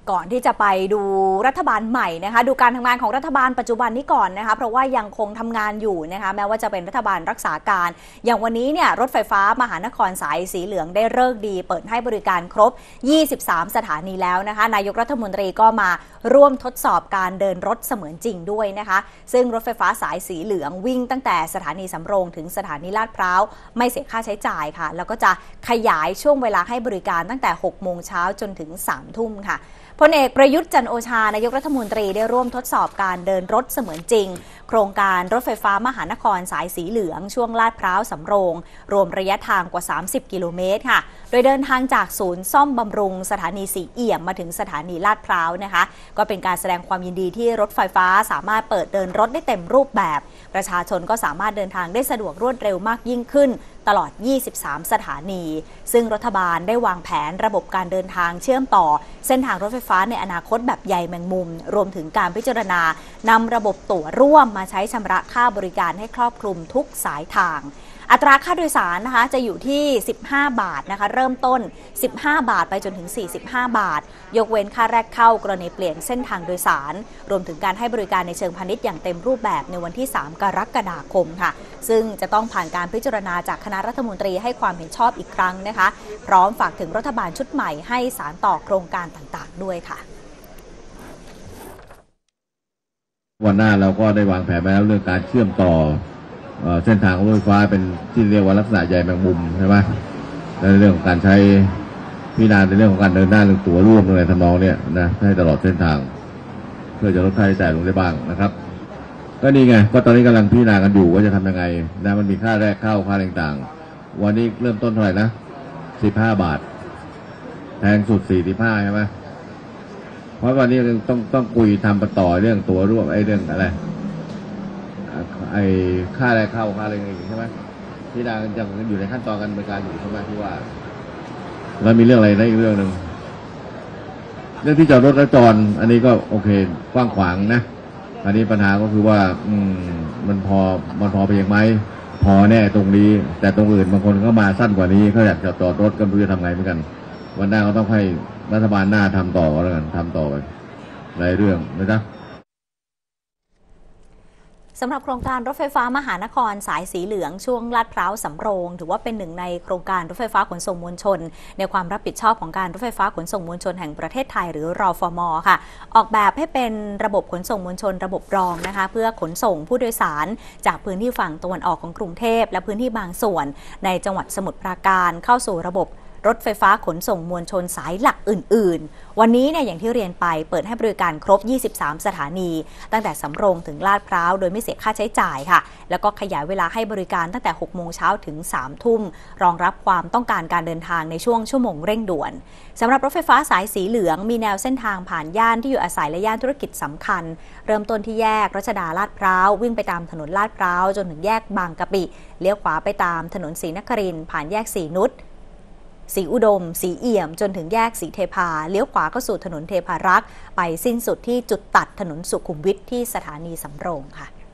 ก่อนที่จะไปดูรัฐบาลใหม่นะคะดูการทำงานของรัฐบาลปัจจุบันนี้ก่อนนะคะเพราะว่ายังคงทำงานอยู่นะคะแม้ว่าจะเป็นรัฐบาลรักษาการอย่างวันนี้เนี่ยรถไฟฟ้ามหานครสายสีเหลืองได้ฤกษ์ดีเปิดให้บริการครบ23สถานีแล้วนะคะนายกรัฐมนตรีก็มาร่วมทดสอบการเดินรถเสมือนจริงด้วยนะคะซึ่งรถไฟฟ้าสายสีเหลืองวิ่งตั้งแต่สถานีสำโรงถึงสถานีลาดพร้าวไม่เสียค่าใช้จ่ายค่ะแล้วก็จะขยายช่วงเวลาให้บริการตั้งแต่ 6 โมงเช้าจนถึง 3 ทุ่มค่ะพลเอกประยุทธ์จันทร์โอชานายกรัฐมนตรีได้ร่วมทดสอบการเดินรถเสมือนจริงโครงการรถไฟฟ้ามหานครสายสีเหลืองช่วงลาดพร้าวสำโรงรวมระยะทางกว่า30กิโลเมตรค่ะโดยเดินทางจากศูนย์ซ่อมบำรุงสถานีสีเอี่ยมมาถึงสถานีลาดพร้าวนะคะก็เป็นการแสดงความยินดีที่รถไฟฟ้าสามารถเปิดเดินรถได้เต็มรูปแบบประชาชนก็สามารถเดินทางได้สะดวกรวดเร็วมากยิ่งขึ้นตลอด23สถานีซึ่งรัฐบาลได้วางแผนระบบการเดินทางเชื่อมต่อเส้นทางรถไฟฟ้าในอนาคตแบบใยแมงมุมรวมถึงการพิจารณานำระบบตั๋วร่วมมาใช้ชำระค่าบริการให้ครอบคลุมทุกสายทางอัตราค่าโดยสารนะคะจะอยู่ที่15 บาทนะคะเริ่มต้น15 บาทไปจนถึง45 บาทยกเว้นค่าแรกเข้ากรณีเปลี่ยนเส้นทางโดยสารรวมถึงการให้บริการในเชิงพาณิชย์อย่างเต็มรูปแบบในวันที่3 กรกฎาคมค่ะซึ่งจะต้องผ่านการพิจารณาจากคณะรัฐมนตรีให้ความเห็นชอบอีกครั้งนะคะพร้อมฝากถึงรัฐบาลชุดใหม่ให้สานต่อโครงการต่างๆด้วยค่ะวันหน้าเราก็ได้วางแผนไว้แล้วเรื่องการเชื่อมต่อเส้นทางรถไฟฟ้าเป็นที่เรียกว่าลักษณะใยแมงมุมใช่ไหมในเรื่องของการใช้พิจารณาในเรื่องของการเดินหน้าเรื่องตั๋วร่วมอะไรทำนองเนี่ยนะให้ตลอดเส้นทางเพื่อจะลดค่าใช้จ่ายลงได้บ้างนะครับก็นี่ไงก็ตอนนี้กำลังพิจารณากันอยู่ว่าจะทำยังไงนะมันมีค่าแรกเข้าค่าต่างๆวันนี้เริ่มต้นเท่าไหร่นะ15 บาทแพงสุด45ใช่ไหมเพราะวันนี้ต้องคุยทำต่อเรื่องตั๋วร่วมเรื่องอะไรค่าแรกเข้าค่าอะไรอย่างงี้ใช่ไหมที่ดายังอยู่ในขั้นตอนการดำเนินการอยู่ใช่ไหมที่ว่าแล้วมีเรื่องอะไรนะอีกเรื่องหนึ่งเรื่องที่จอดรถและจอดอันนี้ก็โอเคกว้างขวางนะอันนี้ปัญหาก็คือว่ามันพอไปยังไหมพอแน่ตรงนี้แต่ตรงอื่นบางคนก็มาสั้นกว่านี้เขาอยากจะจอดรถก็ไม่รู้จะทำไงเหมือนกันวันหน้าก็ต้องให้รัฐบาลหน้าทำต่อแล้วกันทำต่อไปหลายเรื่องนะจ๊ะสำหรับโครงการรถไฟฟ้ามหานครสายสีเหลืองช่วงลาดพร้าวสำโรงถือว่าเป็นหนึ่งในโครงการรถไฟฟ้าขนส่งมวลชนในความรับผิดชอบของการรถไฟฟ้าขนส่งมวลชนแห่งประเทศไทยหรือรฟม.ค่ะออกแบบให้เป็นระบบขนส่งมวลชนระบบรองนะคะเพื่อขนส่งผู้โดยสารจากพื้นที่ฝั่งตะวันออกของกรุงเทพและพื้นที่บางส่วนในจังหวัดสมุทรปราการเข้าสู่ระบบรถไฟฟ้าขนส่งมวลชนสายหลักอื่นๆวันนี้เนี่ยอย่างที่เรียนไปเปิดให้บริการครบ23สถานีตั้งแต่สำโรงถึงลาดพร้าวโดยไม่เสียค่าใช้จ่ายค่ะแล้วก็ขยายเวลาให้บริการตั้งแต่ 6 โมงเช้าถึง 3 ทุ่มรองรับความต้องการการเดินทางในช่วงชั่วโมงเร่งด่วนสำหรับรถไฟฟ้าสายสีเหลืองมีแนวเส้นทางผ่านย่านที่อยู่อาศัยและย่านธุรกิจสำคัญเริ่มต้นที่แยกรัชดาลาดพร้าววิ่งไปตามถนนลาดพร้าวจนถึงแยกบางกะปิเลี้ยวขวาไปตามถนนศรีนครินทร์ผ่านแยกศรีนุชศรีอุดมศรีเอี่ยมจนถึงแยกศรีเทพาเลี้ยวขวาเข้าสู่ถนนเทพารักษ์ไปสิ้นสุดที่จุดตัดถนนสุขุมวิทที่สถานีสำโรงค่ะ